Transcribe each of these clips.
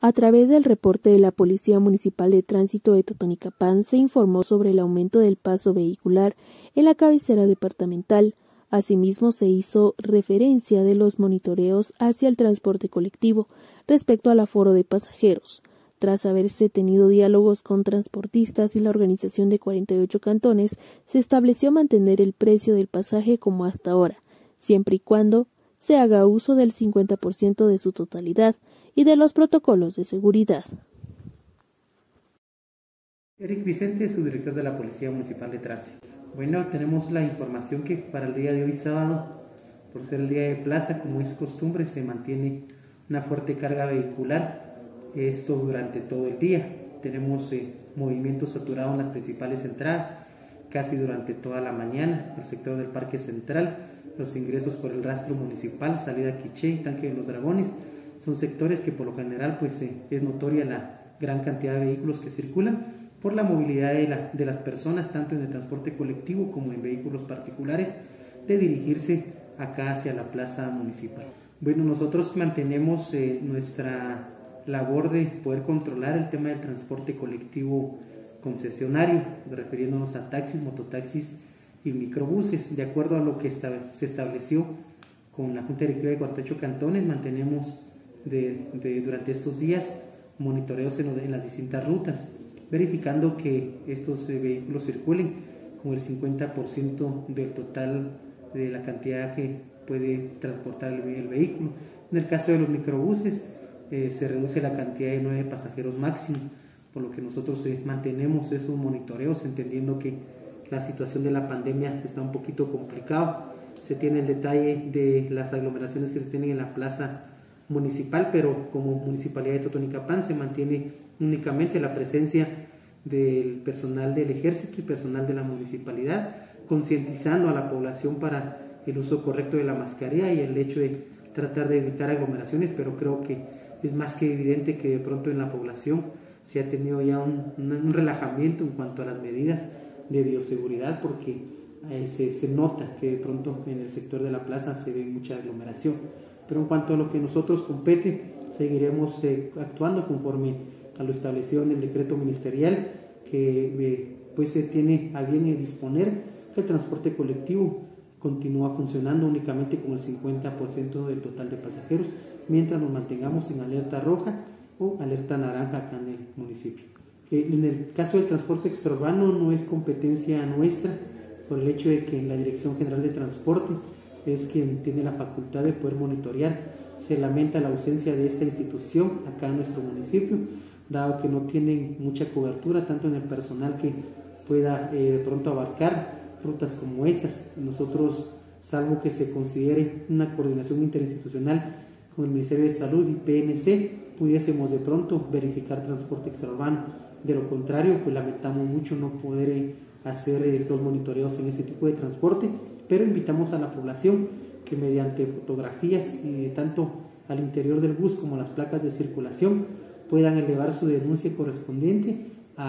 A través del reporte de la Policía Municipal de Tránsito de Totonicapán se informó sobre el aumento del paso vehicular en la cabecera departamental. Asimismo, se hizo referencia de los monitoreos hacia el transporte colectivo respecto al aforo de pasajeros. Tras haberse tenido diálogos con transportistas y la organización de 48 cantones, se estableció mantener el precio del pasaje como hasta ahora, siempre y cuando se haga uso del 50% de su totalidad y de los protocolos de seguridad. Eric Vicente, subdirector de la Policía Municipal de Tránsito. Bueno, tenemos la información que para el día de hoy sábado, por ser el día de plaza, como es costumbre, se mantiene una fuerte carga vehicular, esto durante todo el día. Tenemos movimiento saturado en las principales entradas, casi durante toda la mañana, el sector del Parque Central, los ingresos por el rastro municipal, salida Quiché y Tanque de los Dragones, son sectores que por lo general es notoria la gran cantidad de vehículos que circulan por la movilidad de las personas, tanto en el transporte colectivo como en vehículos particulares, de dirigirse acá hacia la plaza municipal. Bueno, nosotros mantenemos nuestra labor de poder controlar el tema del transporte colectivo concesionario, refiriéndonos a taxis, mototaxis y microbuses. De acuerdo a lo que se estableció con la Junta Directiva de 48 cantones, mantenemos durante estos días monitoreos en las distintas rutas, verificando que estos vehículos circulen con el 50% del total de la cantidad que puede transportar el vehículo. En el caso de los microbuses, se reduce la cantidad de 9 pasajeros máximo, por lo que nosotros mantenemos esos monitoreos, entendiendo que la situación de la pandemia está un poquito complicada. Se tiene el detalle de las aglomeraciones que se tienen en la plaza municipal, pero como Municipalidad de Totonicapán se mantiene únicamente la presencia del personal del ejército y personal de la municipalidad, concientizando a la población para el uso correcto de la mascarilla y el hecho de tratar de evitar aglomeraciones, pero creo que es más que evidente que de pronto en la población se ha tenido ya un relajamiento en cuanto a las medidas de bioseguridad, porque se nota que de pronto en el sector de la plaza se ve mucha aglomeración. Pero en cuanto a lo que nosotros compete, seguiremos actuando conforme a lo establecido en el decreto ministerial, que se tiene a bien disponer que el transporte colectivo continúa funcionando únicamente con el 50% del total de pasajeros, mientras nos mantengamos en alerta roja o alerta naranja acá en el municipio. En el caso del transporte extraurbano no es competencia nuestra, por el hecho de que la Dirección General de Transporte es quien tiene la facultad de poder monitorear. Se lamenta la ausencia de esta institución acá en nuestro municipio, dado que no tienen mucha cobertura, tanto en el personal que pueda de pronto abarcar rutas como estas. Nosotros, salvo que se considere una coordinación interinstitucional con el Ministerio de Salud y PNC, pudiésemos de pronto verificar transporte extraurbano. De lo contrario, pues lamentamos mucho no poder hacer los monitoreos en este tipo de transporte, pero invitamos a la población que mediante fotografías tanto al interior del bus como las placas de circulación puedan elevar su denuncia correspondiente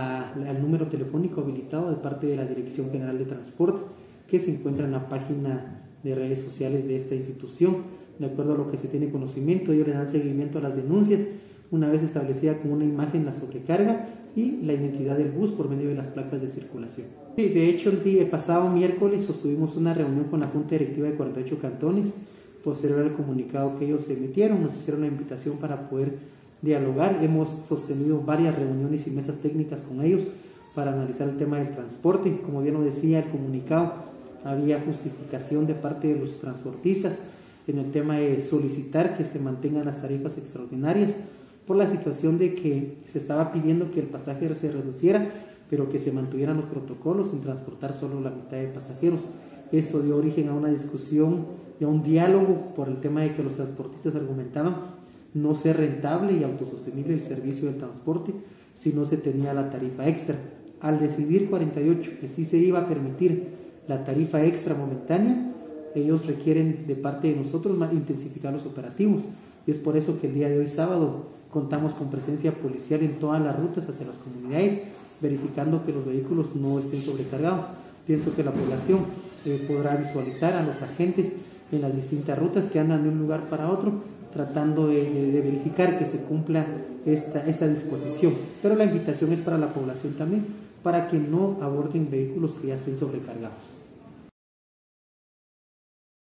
al número telefónico habilitado de parte de la Dirección General de Transporte, que se encuentra en la página de redes sociales de esta institución. De acuerdo a lo que se tiene conocimiento, ellos le dan seguimiento a las denuncias una vez establecida con una imagen la sobrecarga y la identidad del bus por medio de las placas de circulación. Sí, de hecho, el pasado miércoles sostuvimos una reunión con la Junta Directiva de 48 cantones, posterior al comunicado que ellos emitieron, nos hicieron la invitación para poder dialogar. Hemos sostenido varias reuniones y mesas técnicas con ellos para analizar el tema del transporte. Como bien lo decía el comunicado, había justificación de parte de los transportistas en el tema de solicitar que se mantengan las tarifas extraordinarias por la situación de que se estaba pidiendo que el pasaje se reduciera, pero que se mantuvieran los protocolos en transportar solo la mitad de pasajeros. Esto dio origen a una discusión y a un diálogo por el tema de que los transportistas argumentaban no ser rentable y autosostenible el servicio de transporte si no se tenía la tarifa extra. Al decidir 48 que sí se iba a permitir la tarifa extra momentánea, ellos requieren de parte de nosotros intensificar los operativos, y es por eso que el día de hoy sábado contamos con presencia policial en todas las rutas hacia las comunidades, verificando que los vehículos no estén sobrecargados. Pienso que la población podrá visualizar a los agentes en las distintas rutas que andan de un lugar para otro tratando de verificar que se cumpla esta disposición. Pero la invitación es para la población también, para que no aborden vehículos que ya estén sobrecargados.